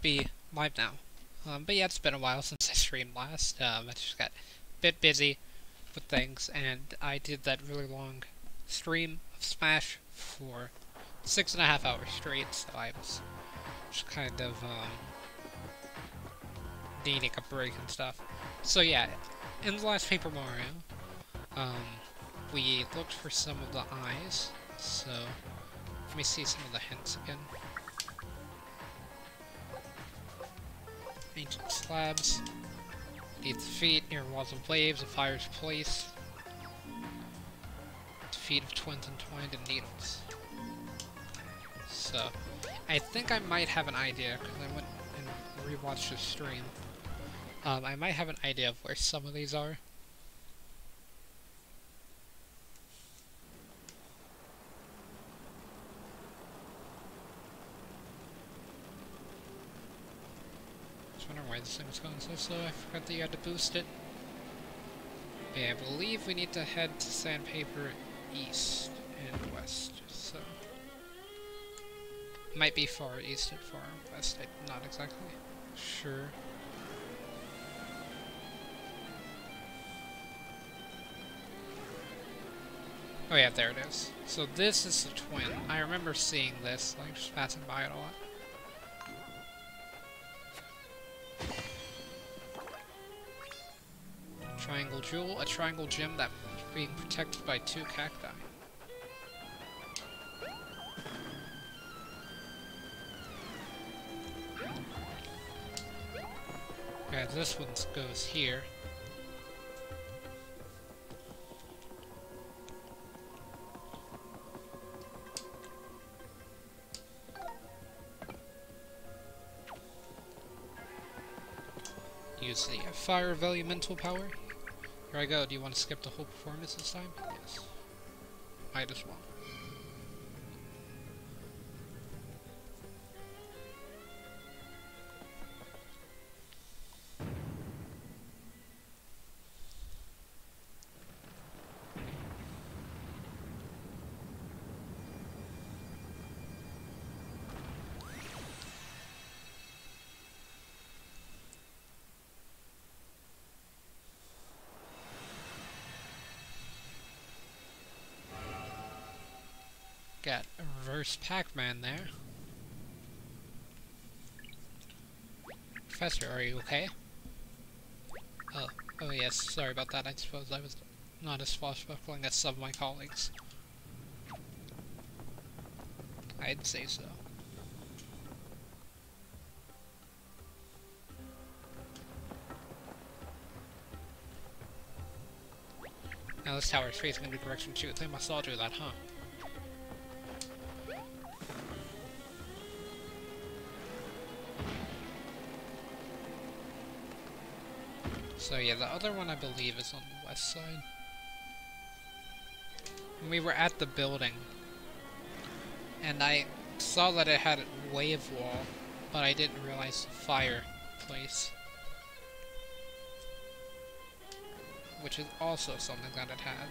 be live now. But yeah, it's been a while since I streamed last. I just got a bit busy with things, and I did that really long stream of Smash for 6.5 hours straight, so I was just kind of needing a break and stuff. So yeah, in the last Paper Mario, we looked for some of the eyes, so let me see some of the hints again. Ancient slabs. Beneath the feet, near walls of waves, a fire's place. The feet of twins entwined in needles. So, I think I might have an idea, because I went and rewatched the stream. I might have an idea of where some of these are. I was wondering why this thing was going so slow. I forgot that you had to boost it. Yeah, I believe we need to head to Sandpaper east and west, so... Might be far east and far west, I'm not exactly sure. Oh yeah, there it is. So this is the twin. I remember seeing this, like, just passing by it a lot. Triangle Jewel, a triangle gem that is being protected by 2 cacti. Okay, this one goes here. Use the fire of elemental power. Here I go. Do you want to skip the whole performance this time? Yes. Might as well. Got a reverse Pac-Man there. Professor, are you okay? Oh yes, sorry about that. I suppose I was not as swashbuckling as some of my colleagues. I'd say so. Now this tower is facing a new direction too. They must all do that, huh? So yeah, the other one I believe is on the west side. And we were at the building, and I saw that it had a wave wall, but I didn't realize the fireplace, which is also something that it had.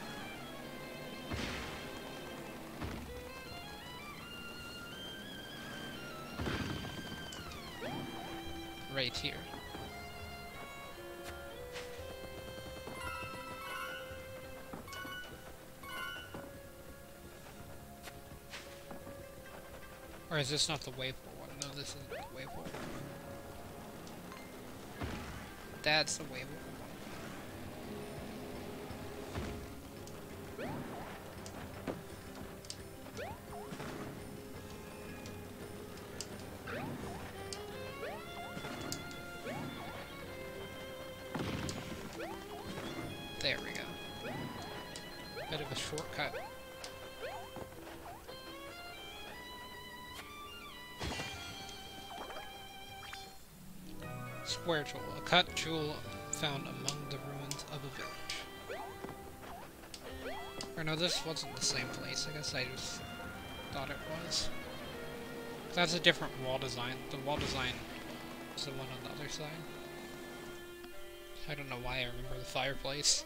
Right here. Or is this not the wave one? No, this isn't the wave one. That's the wave one. There we go. Bit of a shortcut. Square jewel, a cut jewel found among the ruins of a village. Or no, this wasn't the same place. I guess I just thought it was. That's a different wall design. The wall design is the one on the other side. I don't know why I remember the fireplace.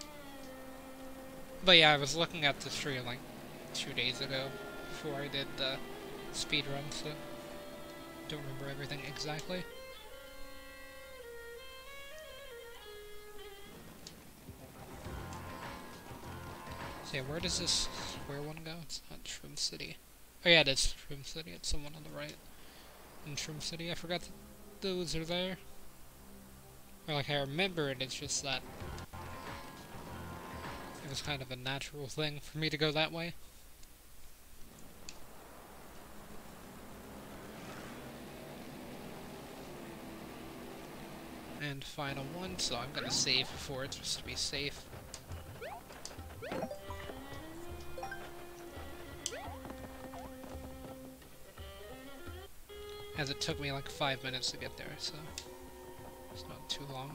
But yeah, I was looking at this tree like 2 days ago before I did the speedrun, so don't remember everything exactly. So yeah, where does this square one go? It's not Shroom City. Oh yeah, it is Shroom City. It's the one on the right. In Shroom City, I forgot that those are there. Or like I remember it, it's just that it was kind of a natural thing for me to go that way. And final one, so I'm gonna save for it just to be safe. As it took me like 5 minutes to get there, so it's not too long.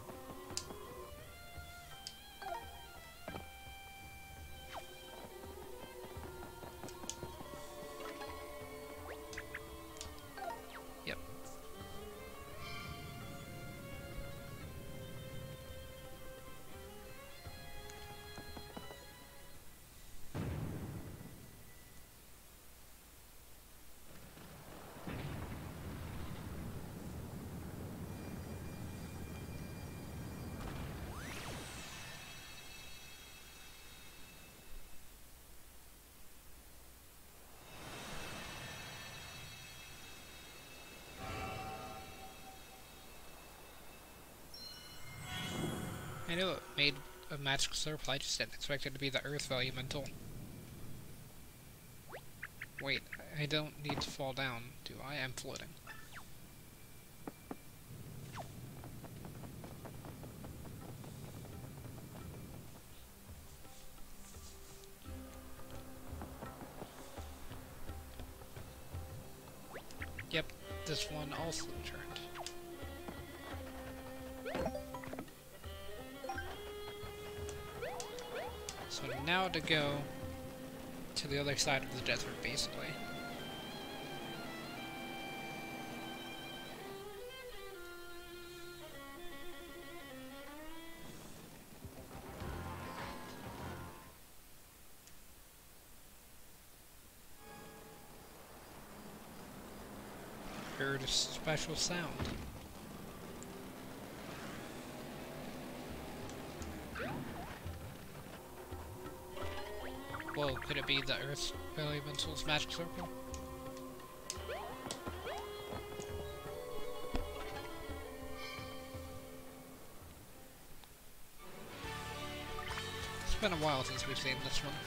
Yep. I knew it made a magical circle, I just didn't expect it to be the Earth Elemental. Wait, I don't need to fall down, do I? I'm floating. Yep, this one also turned. So now to go to the other side of the desert, basically. Heard a special sound. Whoa, could it be the Earth Elemental's magic circle? It's been a while since we've seen this one.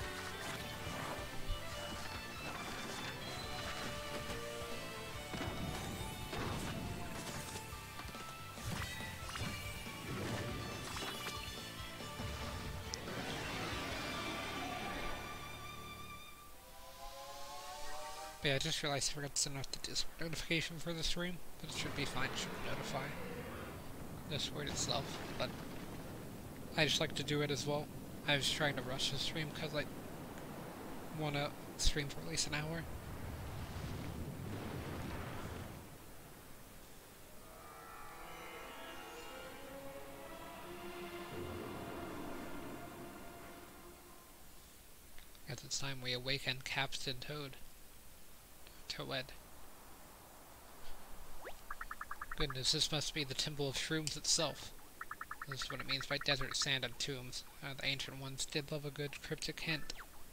But yeah, I just realized I forgot to send out the Discord notification for the stream, but it should be fine, it should notify Discord itself, but I just like to do it as well. I was trying to rush the stream because I want to stream for at least an hour. At the time we awaken Captain Toad. Toad. Goodness, this must be the Temple of Shrooms itself. This is what it means by desert sand and tombs. The ancient ones did love a good cryptic hint.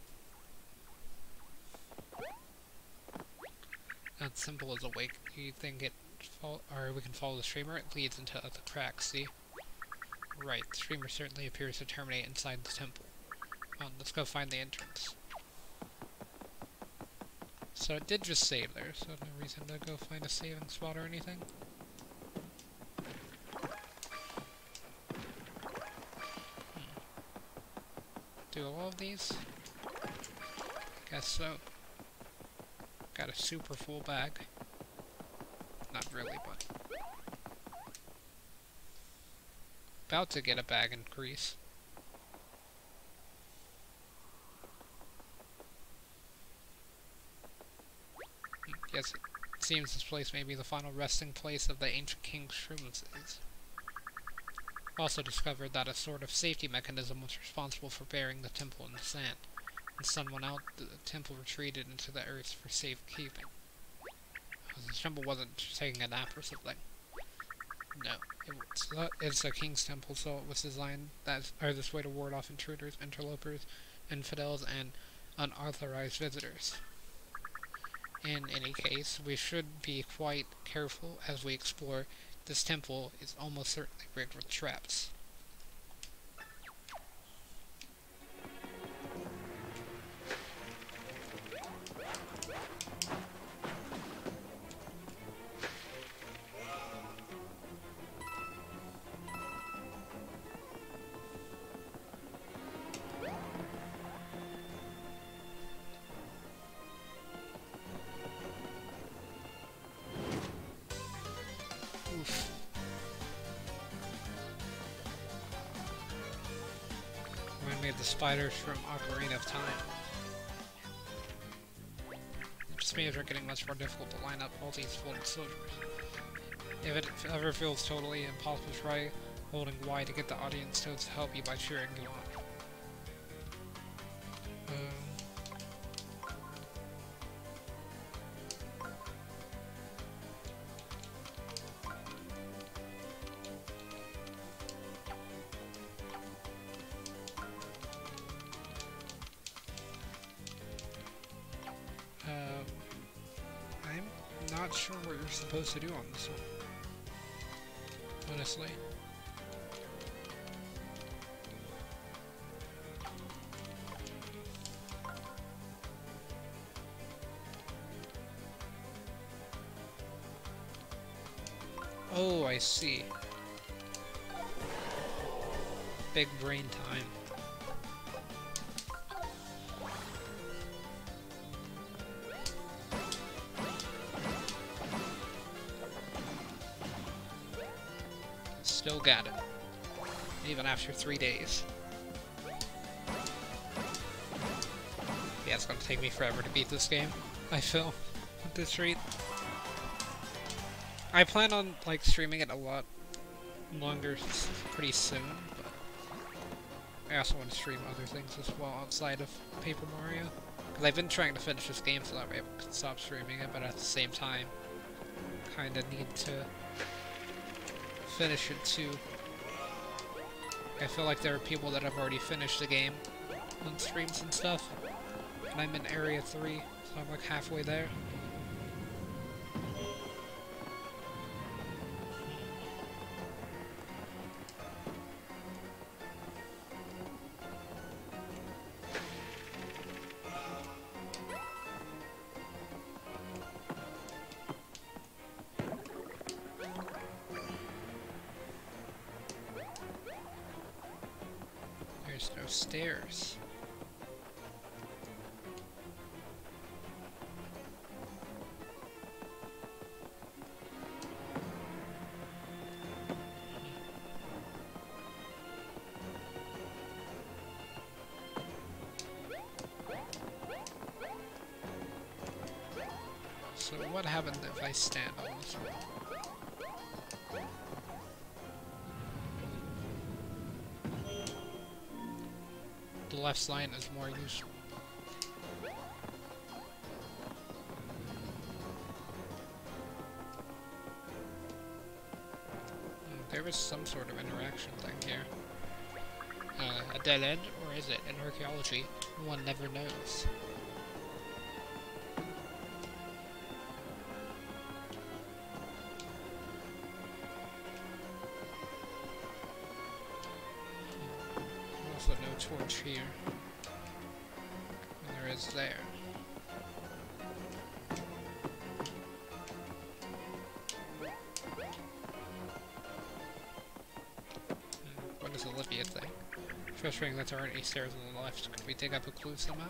That symbol is awake. You think it or we can follow the streamer? It leads into the cracks, see? Right, the streamer certainly appears to terminate inside the temple. Let's go find the entrance. So it did just save there, so no reason to go find a saving spot or anything. Do all of these? Guess so. Got a super full bag. Not really, but... about to get a bag increase. Yes, it seems this place may be the final resting place of the ancient King Shrooms. Also discovered that a sort of safety mechanism was responsible for burying the temple in the sand. When the sun went out, the temple retreated into the earth for safekeeping. the temple wasn't taking a nap or something. No, it's a king's temple, so it was designed as this way to ward off intruders, interlopers, infidels, and unauthorized visitors. In any case, we should be quite careful as we explore. This temple is almost certainly rigged with traps. Oof. Remind me of the spiders from Ocarina of Time. It just means they're getting much more difficult to line up all these floating soldiers. If it ever feels totally impossible, try holding Y to get the audience to help you by cheering you on. I'm not sure what you're supposed to do on this one, honestly. Oh, I see. Big brain time. Still got it. Even after 3 days. Yeah, it's gonna take me forever to beat this game, I feel, at this rate. I plan on, like, streaming it a lot longer pretty soon, but I also want to stream other things as well outside of Paper Mario. Because I've been trying to finish this game so that way I can stop streaming it, but at the same time, kinda need to finish it too. I feel like there are people that have already finished the game on streams and stuff, and I'm in Area 3, so I'm like halfway there. There's no stairs. So what happens if I stand on this one? The left side is more useful. There is some sort of interaction thing here. A dead end, or is it? In archaeology, one never knows. Also no torch here. And there is there. What is Olivia thing? Frustrating that there aren't any stairs on the left. Could we dig up a clue somehow?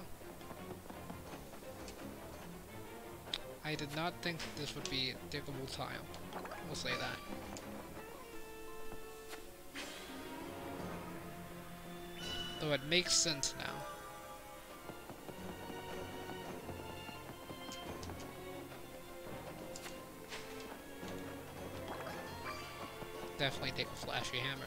I did not think that this would be a diggable tile. We'll say that. Though it makes sense now. Definitely take a flashy hammer.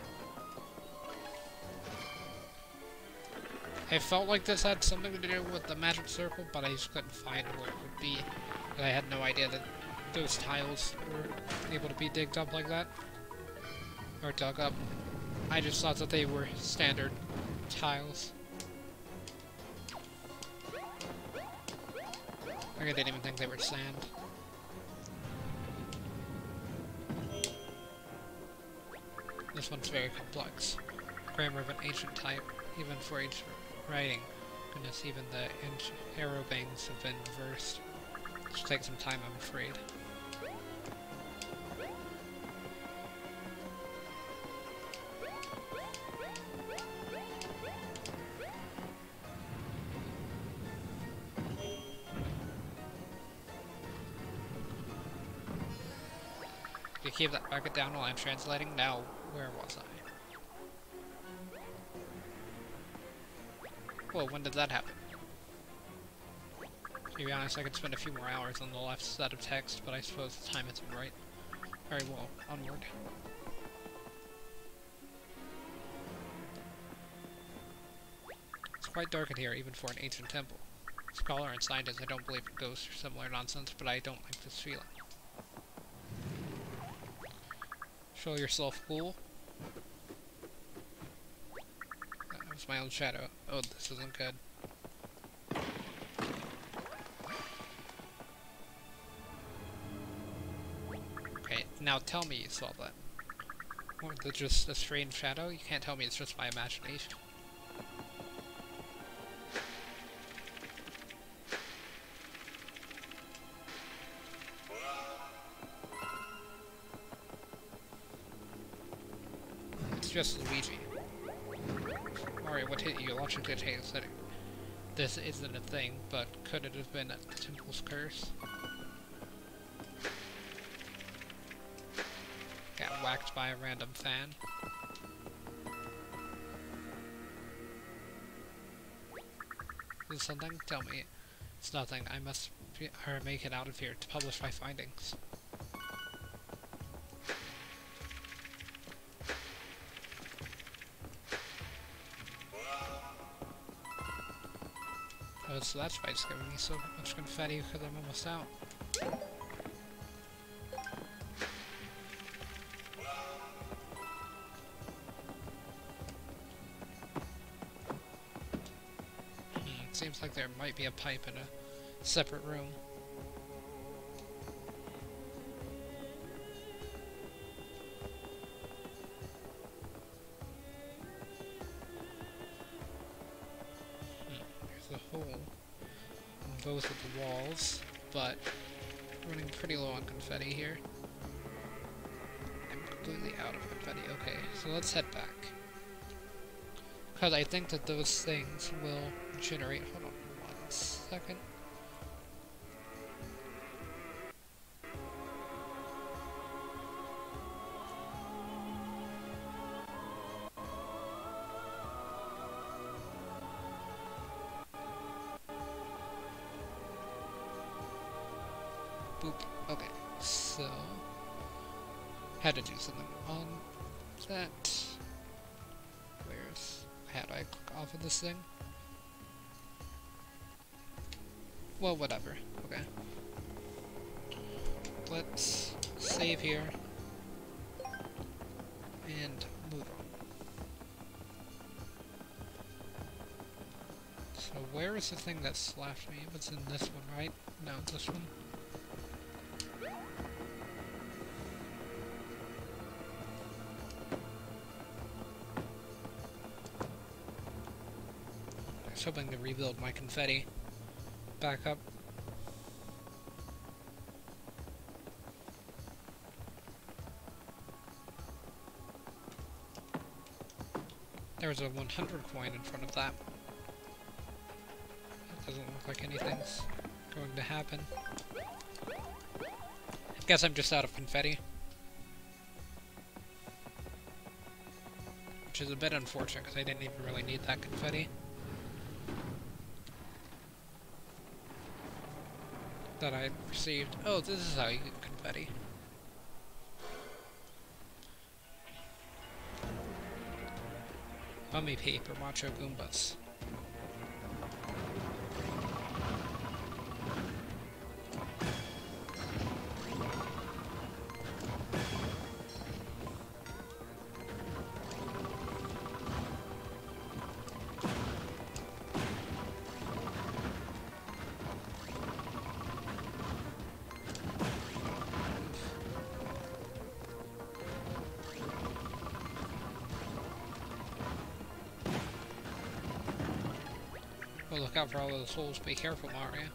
I felt like this had something to do with the magic circle, but I just couldn't find where it would be. And I had no idea that those tiles were able to be digged up like that. Or dug up. I just thought that they were standard tiles. I didn't even think they were sand. This one's very complex. Grammar of an ancient type, even for ancient writing. Goodness, even the arrow bangs have been reversed. This will take some time, I'm afraid. You keep that bucket down while I'm translating. Now, where was I? Whoa, when did that happen? To be honest, I could spend a few more hours on the left set of text, but I suppose the time isn't right. Very well, onward. It's quite dark in here, even for an ancient temple. Scholar and scientist, I don't believe in ghosts or similar nonsense, but I don't like this feeling. Show yourself cool. That was my own shadow. Oh, this isn't good. Okay, now tell me you saw that. Or is it just a strange shadow? You can't tell me it's just my imagination. Just Luigi. Mario, what hit you? Logically takes that this isn't a thing, but could it have been the temple's curse? Got whacked by a random fan. Is it something? Tell me. It's nothing. I must make it out of here to publish my findings. Oh, so that's why it's giving me so much confetti, because I'm almost out. It seems like there might be a pipe in a separate room. There's a hole in both of the walls, but running pretty low on confetti here. I'm completely out of confetti. Okay, so let's head back. Because I think that those things will generate... Hold on 1 second. Boop. Okay, so... had to do something on that. Where's... how do I click off of this thing? Well, whatever. Okay. Let's save here. And move on. So where is the thing that slashed me? It was in this one, right? No, this one. I was hoping to rebuild my confetti back up. There's a 100 coin in front of that. It doesn't look like anything's going to happen. Guess I'm just out of confetti. Which is a bit unfortunate because I didn't even really need that confetti that I received. Oh, this is how you get confetti. Mummy paper, macho goombas. Oh, look out for all those holes. Be careful, Mario.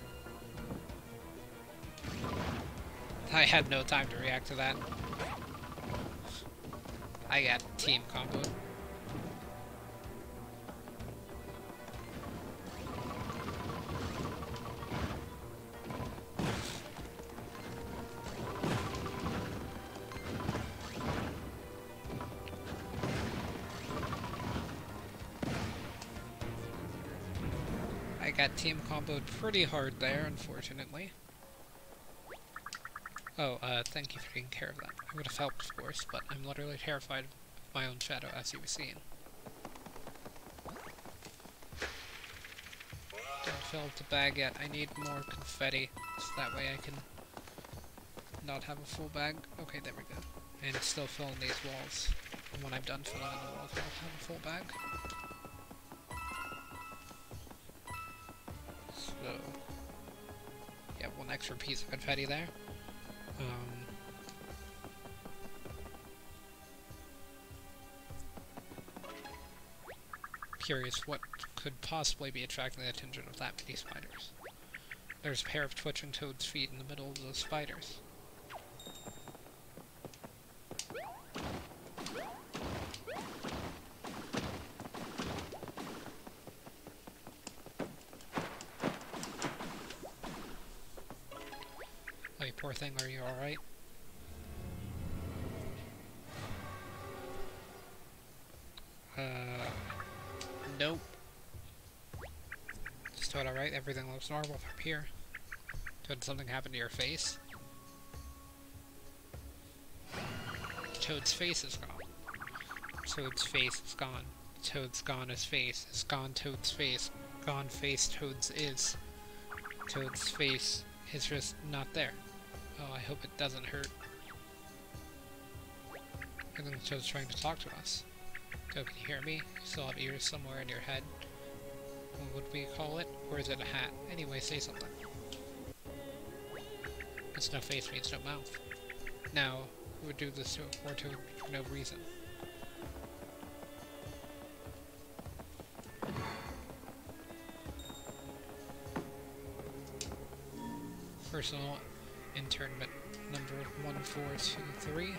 I had no time to react to that. I got team combo. I got team comboed pretty hard there, unfortunately. Oh, thank you for taking care of that. I would have helped, of course, but I'm literally terrified of my own shadow, as you were seeing. Don't fill up the bag yet. I need more confetti, so that way I can not have a full bag. Okay, there we go. And still fill in these walls. And when I'm done filling in the walls, I'll have a full bag. So, yeah, one extra piece of confetti there. Curious what could possibly be attracting the attention of that many spiders. There's a pair of twitching toad's feet in the middle of those spiders. Oh, you poor thing, are you alright? Nope. Is Toad alright? Everything looks normal from here. Toad, did something happen to your face? Toad's face is gone. Toad's face is gone. Toad's gone his face. Is gone Toad's face. Gone face Toad's is. Toad's face is just not there. Oh, I hope it doesn't hurt. I think Toad's trying to talk to us. Toad, can you hear me? You still have ears somewhere in your head. What would we call it? Or is it a hat? Anyway, say something. It's no face means no mouth. Now, who would do this to a poor Toad for no reason? Personal internment number 1423.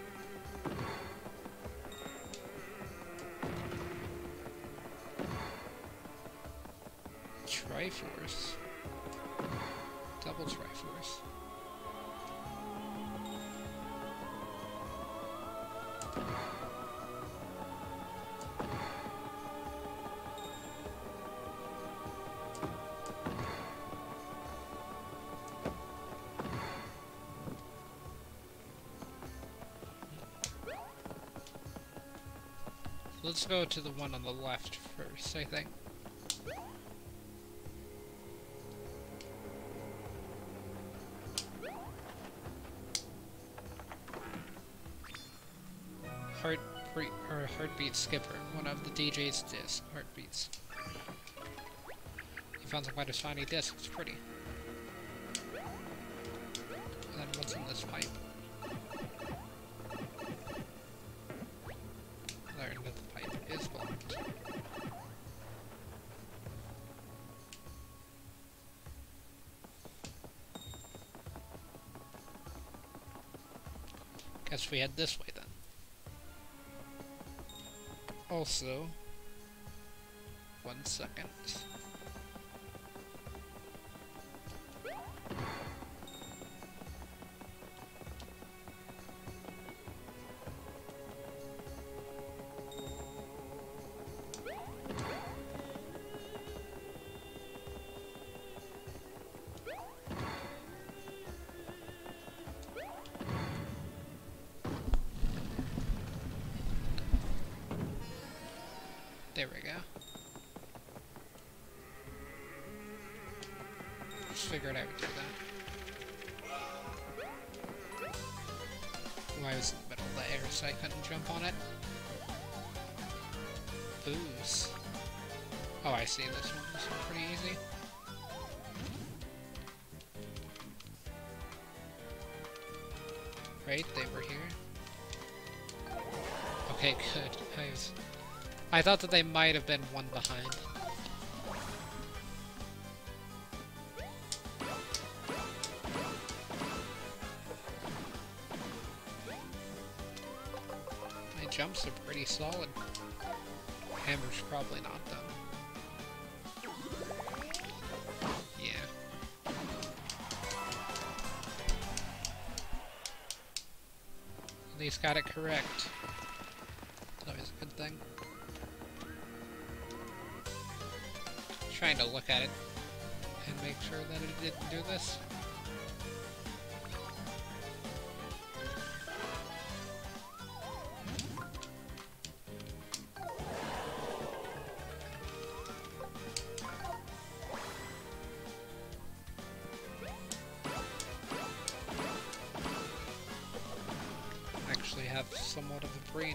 Triforce. Double Triforce. Let's go to the one on the left first, I think. Heartbeat Skipper, one of the DJ's disc heartbeats. He found some quite a shiny disc, it's pretty. And then what's in this pipe? Learn that the pipe is blocked. Guess we head this way then. Also, 1 second. There we go. Just figured I would do that. I was in the middle of the air, so I couldn't jump on it. Booze. Oh, I see this one. This one's pretty easy. Right, they were here. Okay, good. I thought that they might have been one behind. jumps are pretty solid. Hammer's probably not, though. Yeah. At least got it correct. That's always a good thing. Trying to look at it and make sure that it didn't do this. Actually have somewhat of a brain.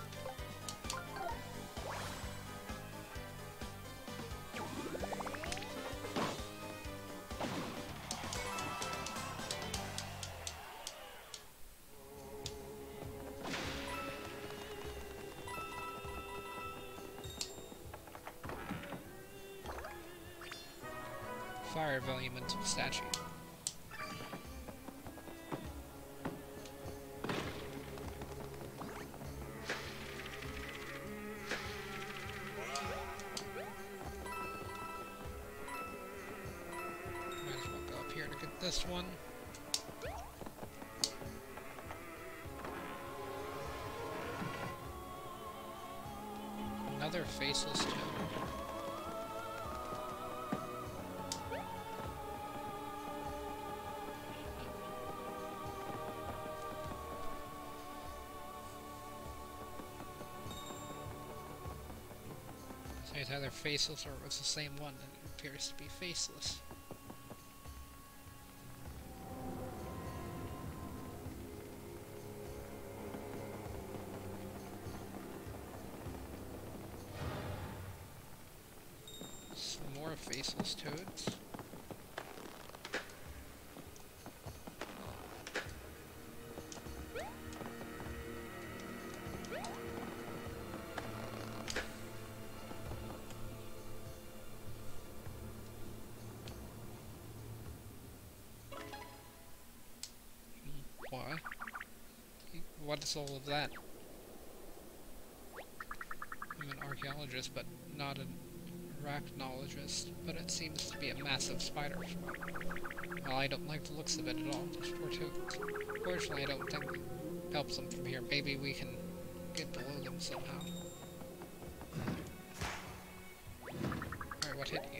Fire volume statue. Might as well go up here to get this one. Another faceless toad. It's either faceless or it's the same one, and it appears to be faceless. Some more faceless toads. Why? What is all of that? I'm an archaeologist, but not an arachnologist, but it seems to be a massive spider swarm. Well, I don't like the looks of it at all, those poor toads. Fortunately, I don't think it helps them from here. Maybe we can get below them somehow. Alright, what hit you?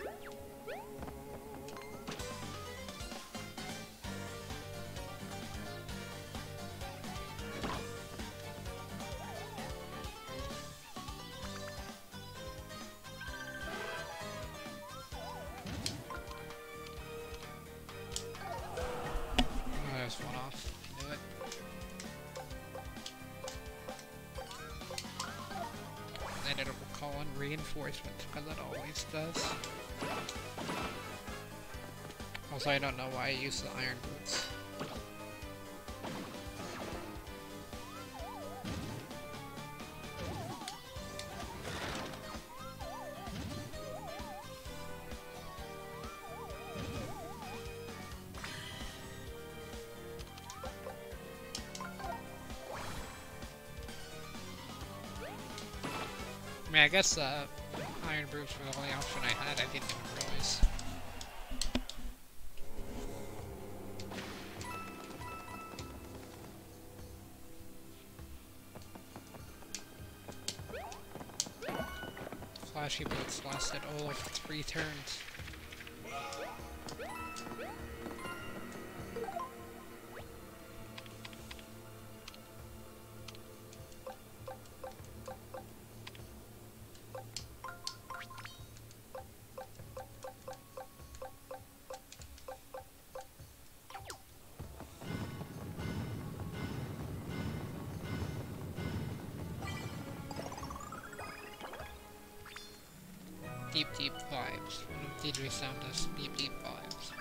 One off. Knew it. And it'll call in reinforcements, because it always does. Also, I don't know why I use the iron boots. I mean, I guess iron boots were the only option I had. I didn't even realize. Flashy boots lasted all of 3 turns. Deep, deep vibes. One of DJ Sound's deep, deep vibes.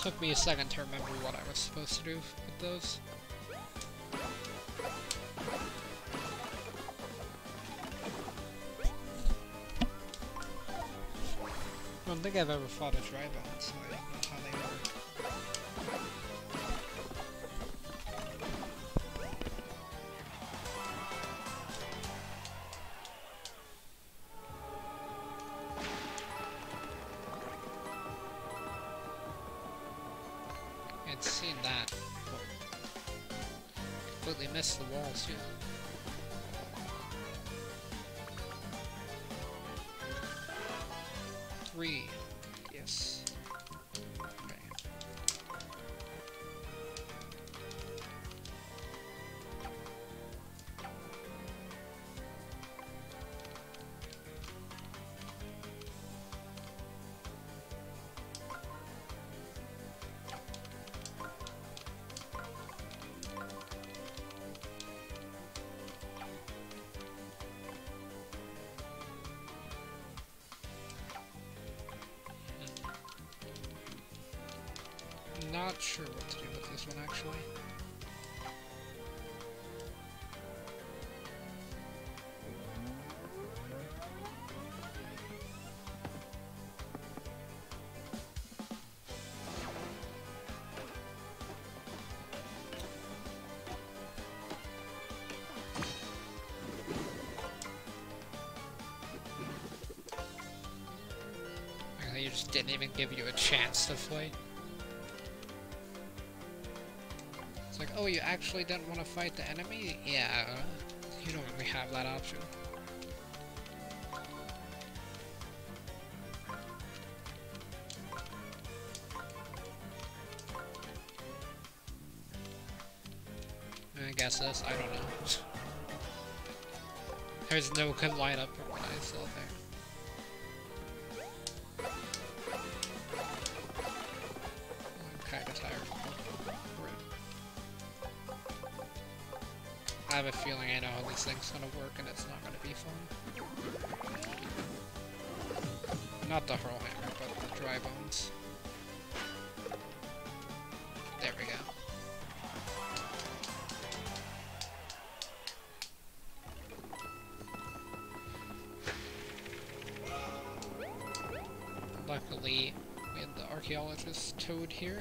Took me a second to remember what I was supposed to do with those. I don't think I've ever fought a Drybone, so I don't know how they work. I'd seen that. Completely missed the walls, too. Three. Yes. Okay. Not sure what to do with this one, actually. They just didn't even give you a chance to fight. It's like, oh, you actually didn't want to fight the enemy? Yeah, you don't really have that option. I guess this, I don't know. There's no good lineup for what I saw there. I have a feeling I know how this thing's gonna work and it's not gonna be fun. Not the hurl hammer, but the dry bones. There we go. Luckily, we had the archaeologist Toad here.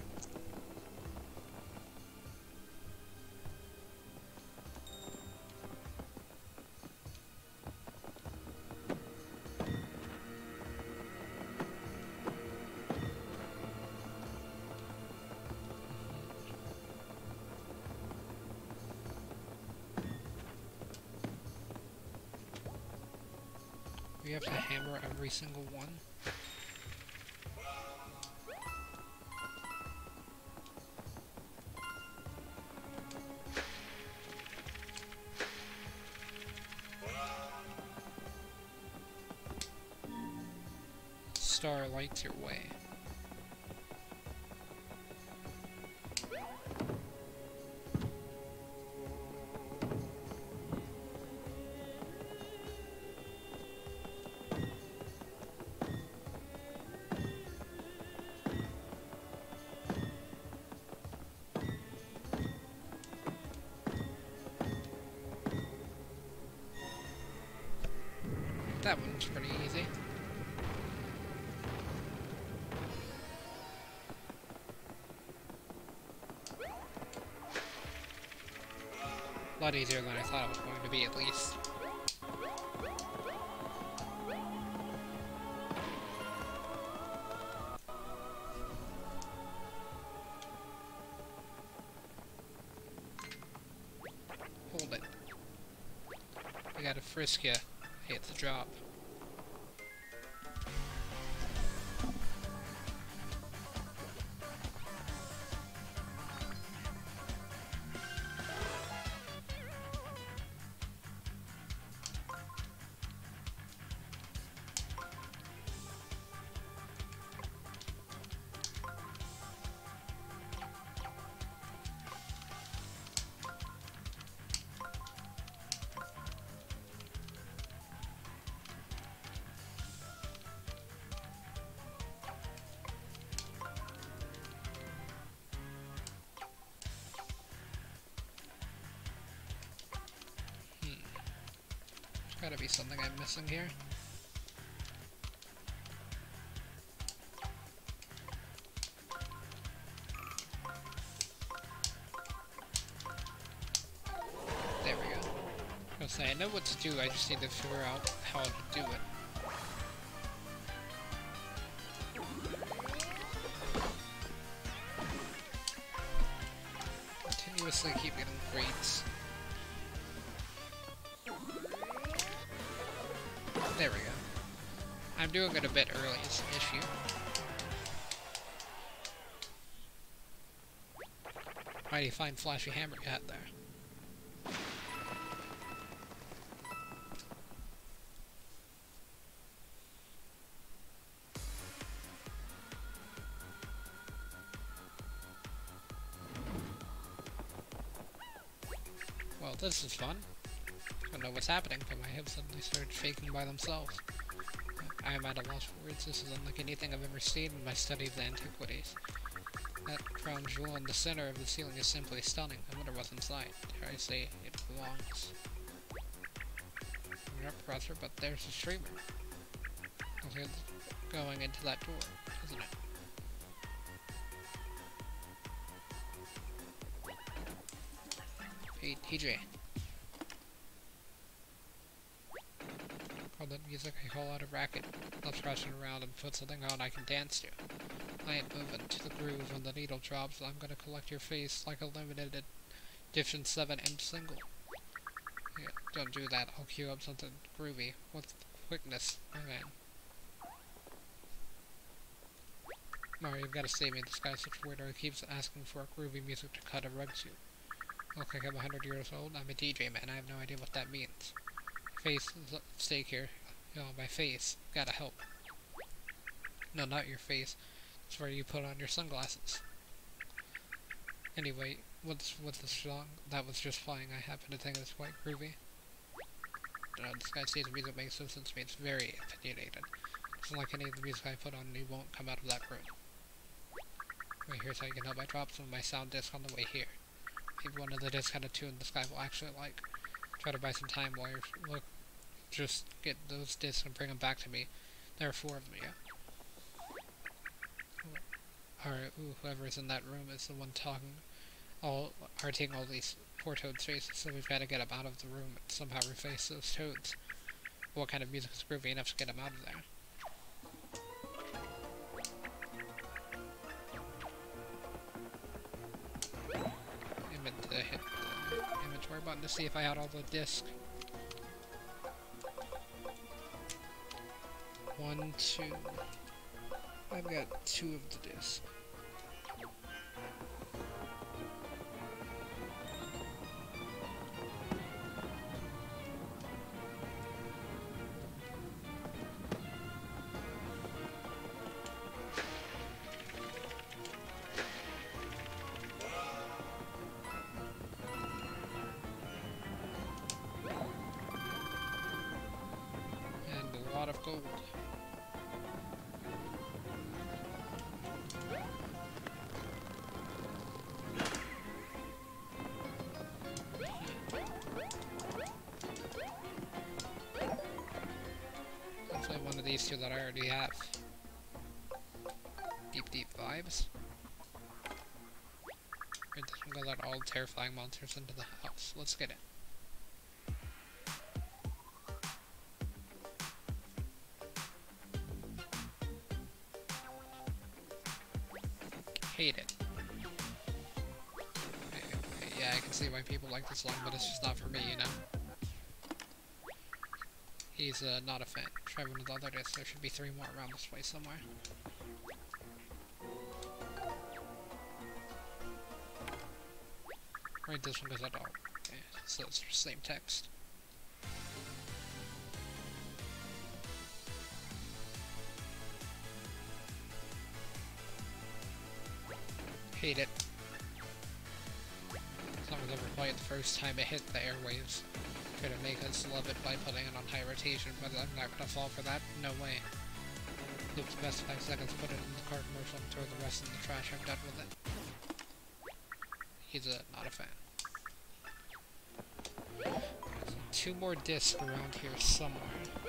We have to hammer every single one. Star lights your way. That one's pretty easy. A lot easier than I thought it was going to be, at least. Hold it. I gotta frisk ya. Hit the drop. Gotta be something I'm missing here. There we go. I was saying, I know what to do, I just need to figure out how to do it. Continuously keep getting grades. There we go. I'm doing it a bit early is the issue. Mighty fine flashy hammer you had there. Well, this is fun. I don't know what's happening, but my hips suddenly started shaking by themselves. I am at a loss for words. This is unlike anything I've ever seen in my study of the antiquities. That crown jewel in the center of the ceiling is simply stunning. I wonder what's inside. Dare I say it belongs. I'm not professor, but there's a streamer. Okay, going into that door, isn't it? Hey, TJ. Call that music I call out a racket. Let's rushing around and put something on I can dance to. I ain't moving to the groove when the needle drops. I'm gonna collect your face like a limited edition 7-inch single. Yeah, don't do that. I'll cue up something groovy with quickness, my man. Mario, you've gotta save me. This guy's such a weirdo. He keeps asking for groovy music to cut a rug suit. Look like I'm 100 years old. I'm a DJ, man. I have no idea what that means. Face is at stake here. You know, my face. Gotta help. No, not your face. It's where you put on your sunglasses. Anyway, what's the song that was just playing? I happen to think it's quite groovy. This guy sees music makes no sense to me. It's very opinionated. It's not like any of the music I put on, and he won't come out of that room. Wait, here's how you can help. I drop some of my sound disc on the way here. Maybe one of the discs had a tune this guy will actually like. Try to buy some time while you're look. Just get those discs and bring them back to me. There are 4 of them, yeah. Alright, whoever's in that room is the one taking all these poor toads' faces, so we've got to get them out of the room and somehow reface those toads. What kind of music is groovy enough to get them out of there? I meant to hit the inventory button to see if I had all the discs. 1, 2. I've got 2 of the discs. And a lot of gold. One of these 2 that I already have. Deep vibes. Right, this one got all terrifying monsters into the house. Let's get it. Hate it. Yeah, I can see why people like this song, but it's just not for me, you know? He's not a fan. Try one of the other discs. There should be 3 more around this way somewhere. Right, this one goes at all. Okay, so it's the same text. Hate it. Someone's ever played the first time it hit the airwaves. Try to make us love it by putting it on high rotation, but I'm not gonna fall for that. No way. Loops best 5 seconds, put it in the car commercial and throw the rest in the trash. I'm done with it. He's not a fan. 2 more discs around here somewhere.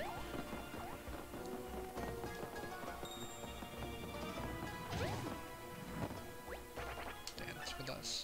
Dance with us.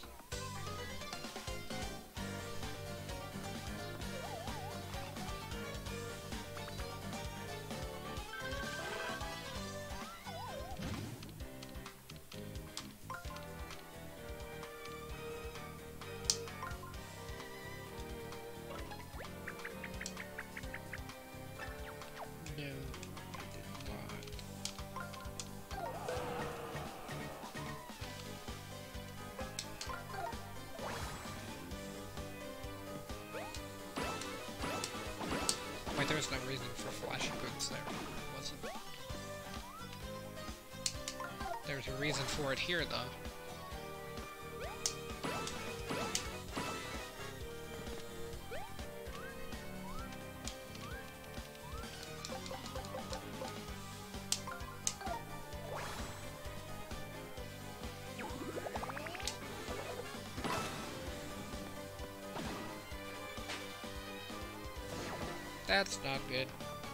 Wait, there was no reason for flashy boots there, was it? There's a reason for it here, though. That's not good.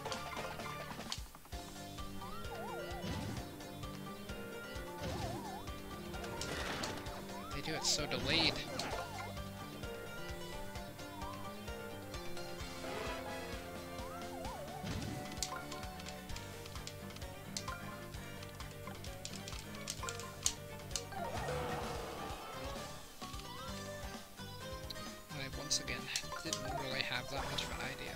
They do it so delayed. I once again didn't really have that much of an idea.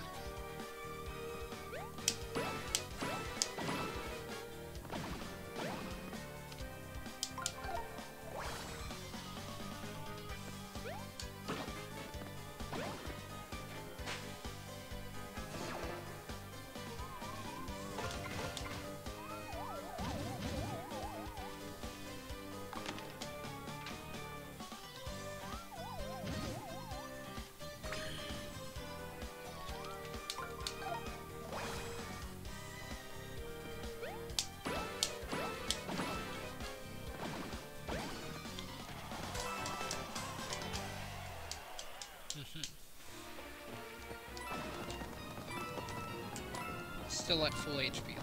Still at full HP, lovely.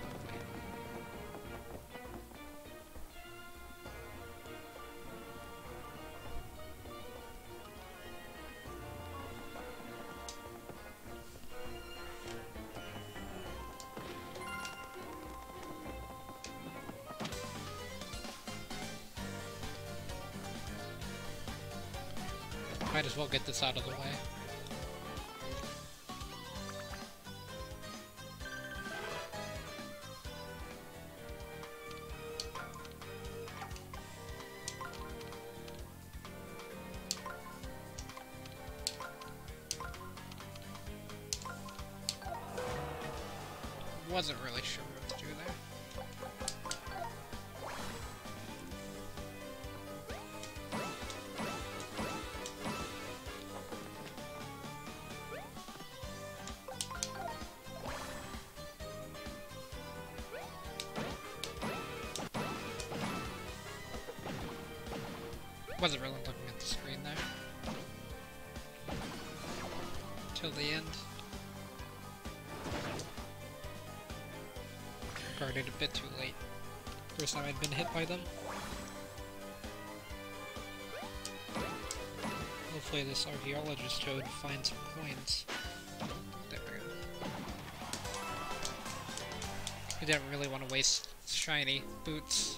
Might as well get this out of the way. Wasn't really sure what to do there. Wasn't really looking at the screen there. Till the end. Guarded a bit too late. First time I'd been hit by them. Hopefully this archaeologist toad finds some coins. There we go. I didn't really want to waste shiny boots.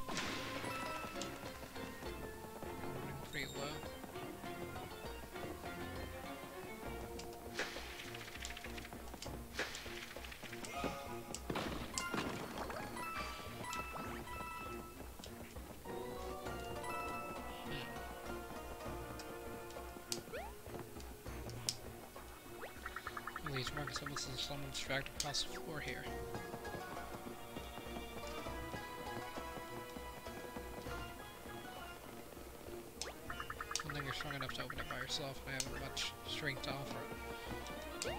Pretty low. These marks almost as someone's dragged across the floor here. I don't think you're strong enough to open it by yourself, and I haven't much strength to offer it.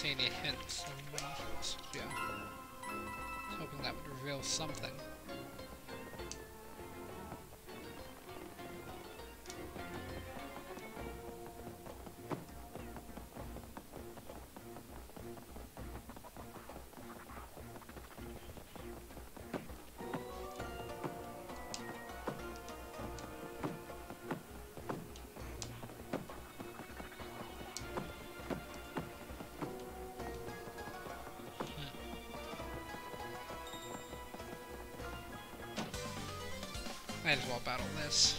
see any hints. So, yeah. I was hoping that would reveal something. Might as well battle this.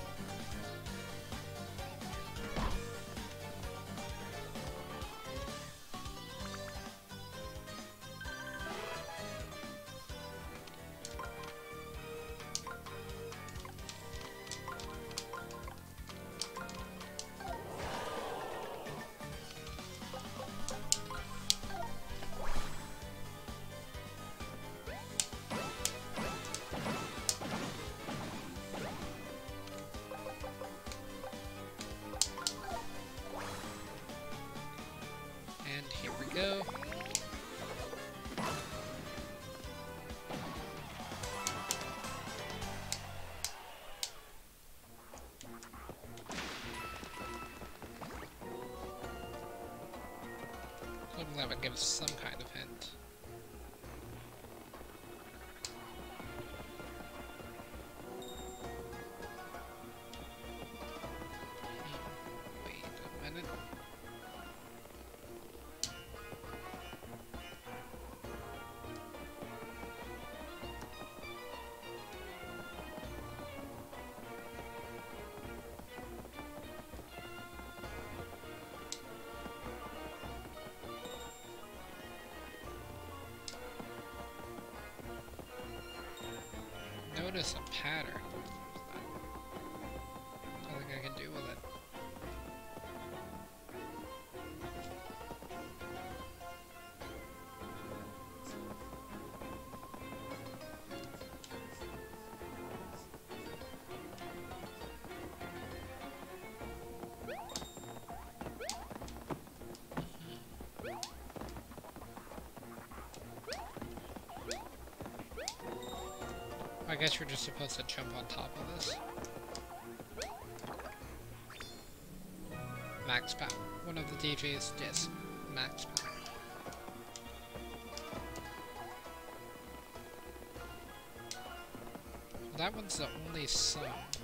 Here we go. Hoping that would give us some kind of hint. Wait a minute. Notice a pattern. Nothing I can do with it. I guess you're just supposed to jump on top of this. Max power. One of the DJ's discs. Max power. That one's the only song.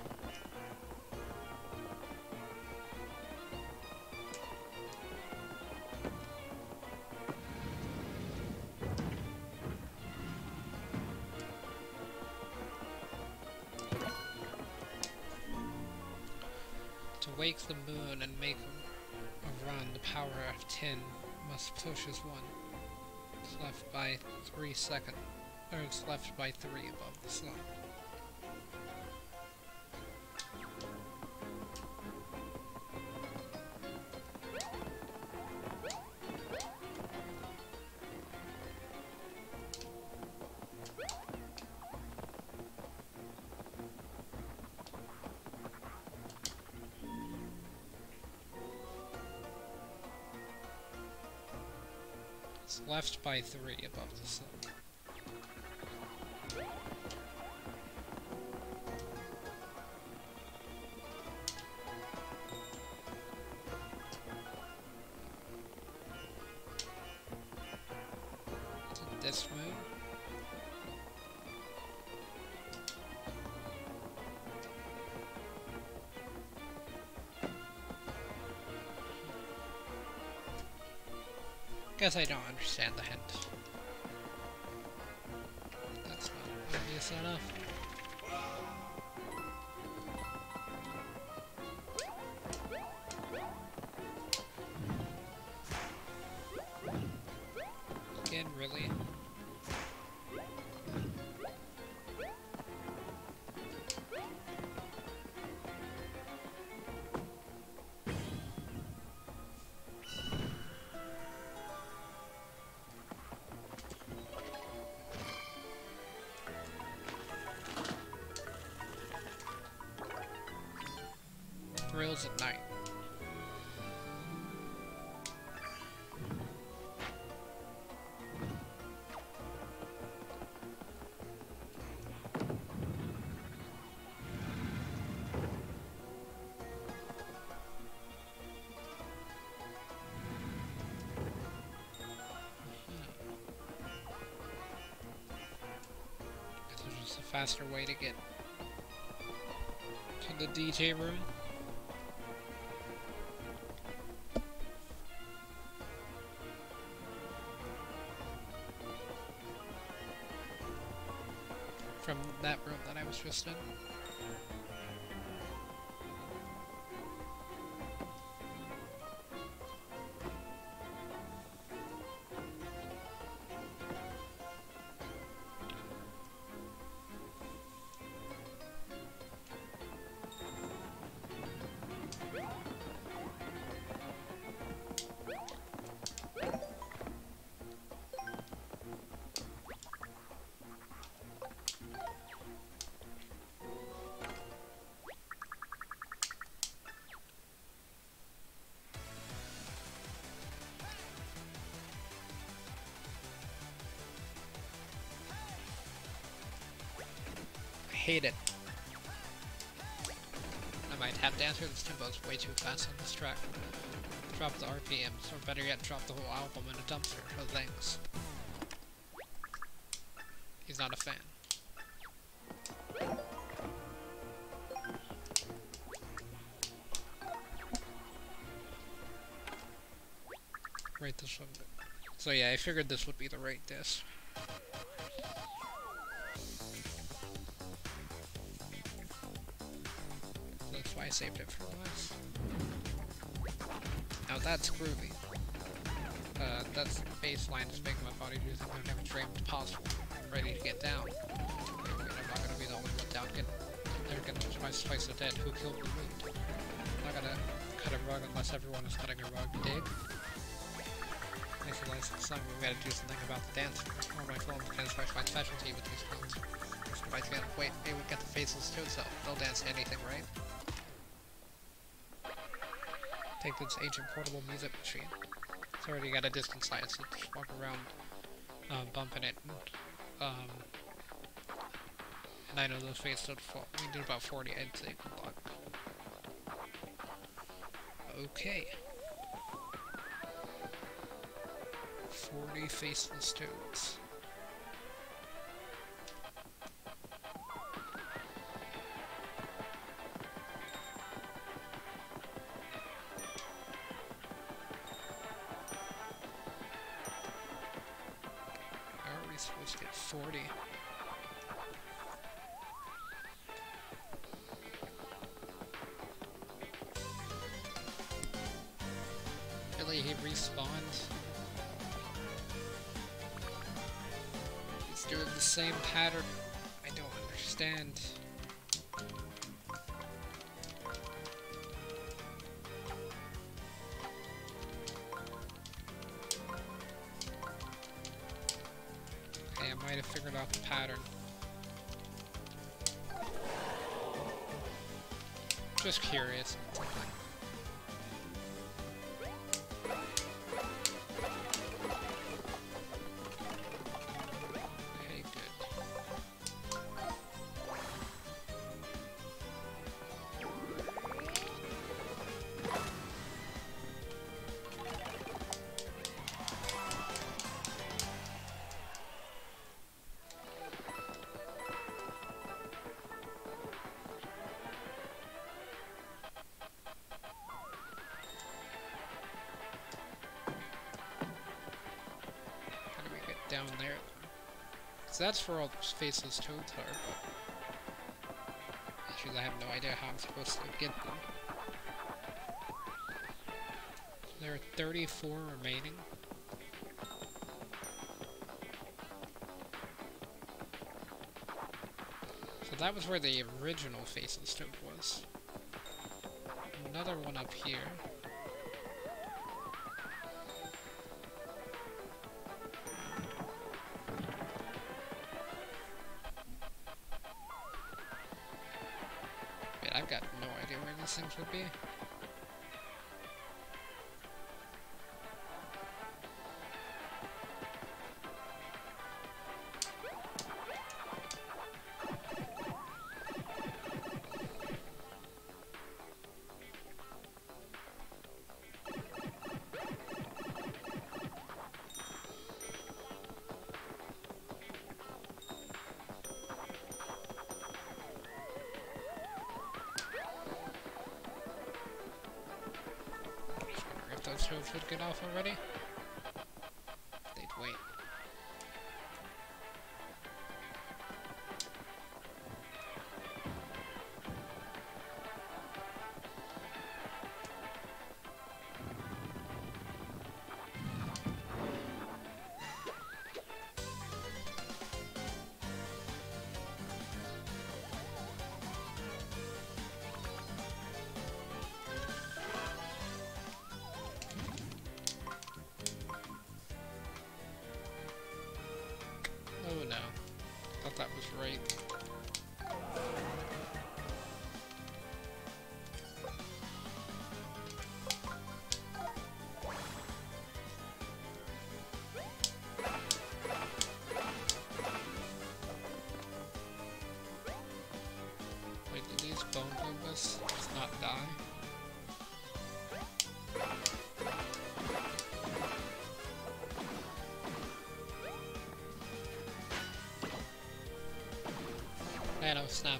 To wake the moon and make a run, the power of 10 must push as 1. It's left by 3 seconds. Or it's left by 3 above the sun. It's left by 3 above the sun. Is it this moon? Guess I don't understand the hint. That's not obvious enough. Again, really? Thrills at night. faster way to get to the DJ room. From that room that I was just in. Hate it. I might tap dance through this tempo is way too fast on this track. Drop the RPMs, or better yet, drop the whole album in a dumpster. Oh, thanks. He's not a fan. Right, this one. So yeah, I figured this would be the right disc. That's why I saved it for last. Now that's groovy. That's the bass line is making my body do something I've never dreamed possible. I'm ready to get down. I'm not gonna be the only one down. Never gonna touch my spice of dead. Who killed the mood? I'm not gonna cut a rug unless everyone is cutting a rug. Dig? Makes it nice song. We gotta do something about the dance. Or my phone can express my specialty with these clones. Somebody's gonna wait. Maybe we get the faceless too, so they'll dance to anything, right? Take this ancient portable music machine. It's already got a distance size, so just walk around bumping it. And I know those faces don't fall. We did about 40, I'd say. Good luck. Okay. 40 faceless toads. Supposed to get 40. Really, he respawns? He's doing the same pattern. I don't understand. I might have figured out the pattern. Just curious. Okay, good. Down there, because that's where all those faceless toads are, but actually I have no idea how I'm supposed to get them. There are 34 remaining. So that was where the original faceless toad was. Another one up here. I've got no idea where these things would be. Trove would get off already. They'd wait. Oh no. Thought that was right. Wait, did these bone goombas just not die? And I was snapping.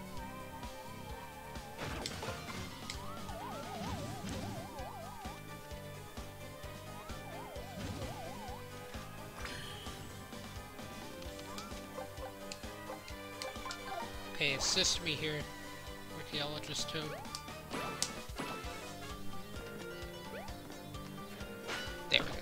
Okay, assist me here, archaeologist Toad. There we go.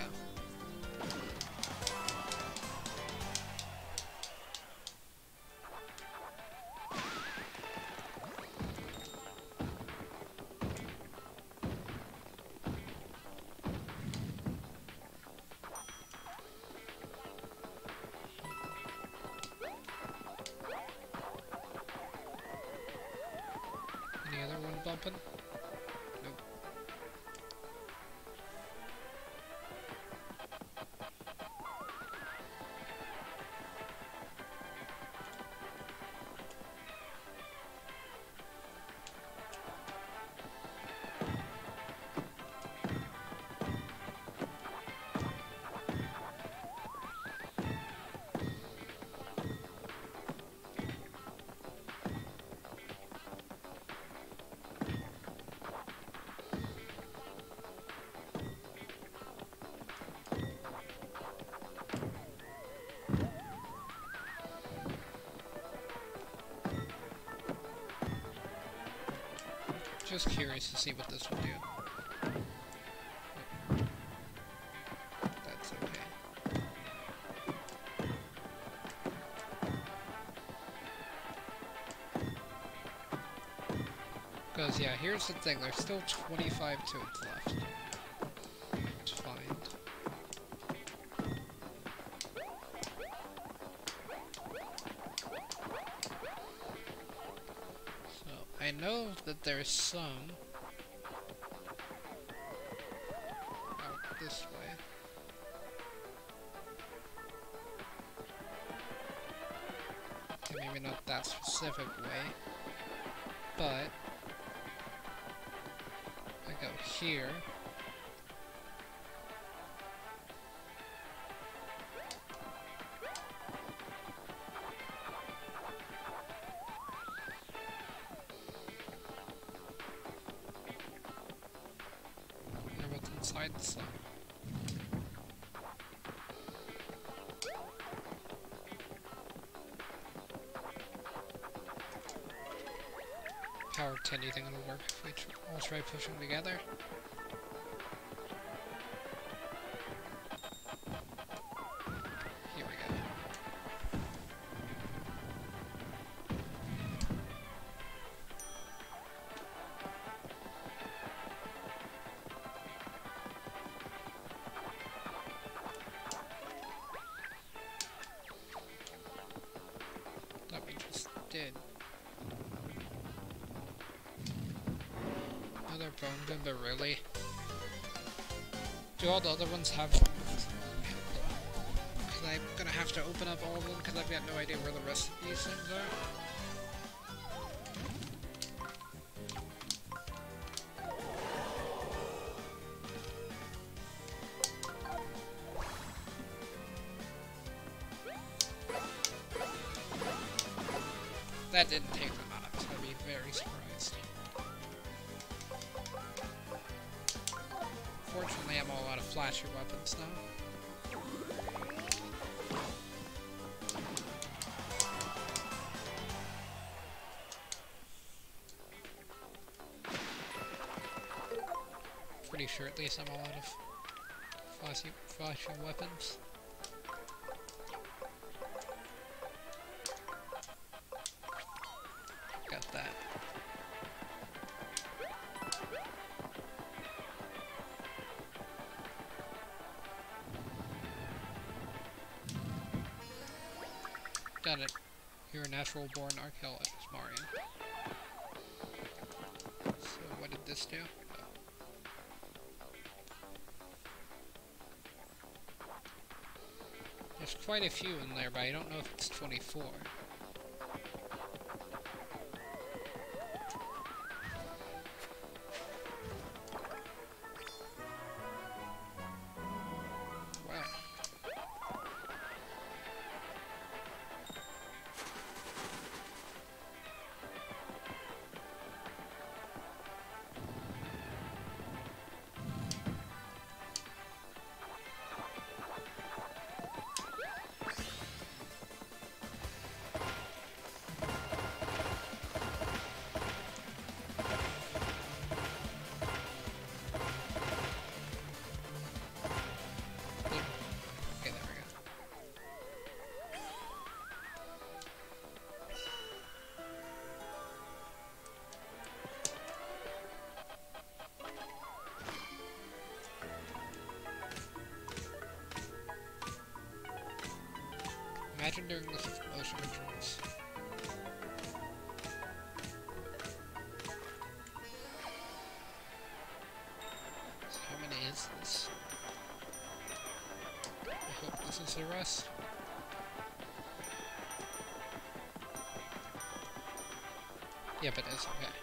Any other one bumping? Nope. Just curious to see what this will do. That's okay. Because, yeah, here's the thing. There's still 25 toads left to find. I know that there's some out this way. Okay, maybe not that specific way, but I go here. Inside the sun. Power 10, do you think it'll work if we all try pushing together? Here we go. Another bone goomba, really? Do all the other ones have... Because I'm gonna have to open up all of them because I've got no idea where the rest of these things are. That didn't take them out. I was gonna be very surprised. Fortunately, I'm flashy weapons now. Pretty sure at least I'm all out of flashy weapons. Got that. Got it. You're a natural-born archaeologist, Marion. So what did this do? There's quite a few in there, but I don't know if it's 24. Wow. Imagine doing this with motion controls. So how many is this? I hope this is the rest. Yep, it is, okay.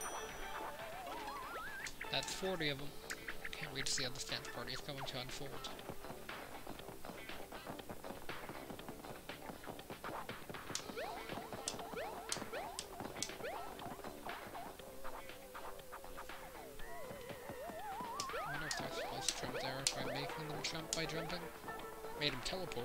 That's 40 of them. Can't wait to see how this dance party is going to unfold. Jump by jumping. Made him teleport.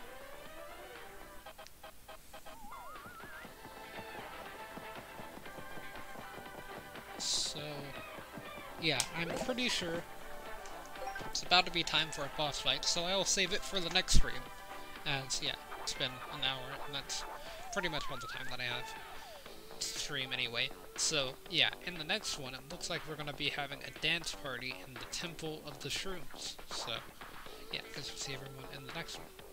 So, yeah, I'm pretty sure it's about to be time for a boss fight, so I'll save it for the next stream. As, yeah, it's been an hour, and that's pretty much all the time that I have to stream anyway. So, yeah, in the next one, it looks like we're going to be having a dance party in the Temple of the Shrooms. So, yeah, because we'll see everyone in the next one.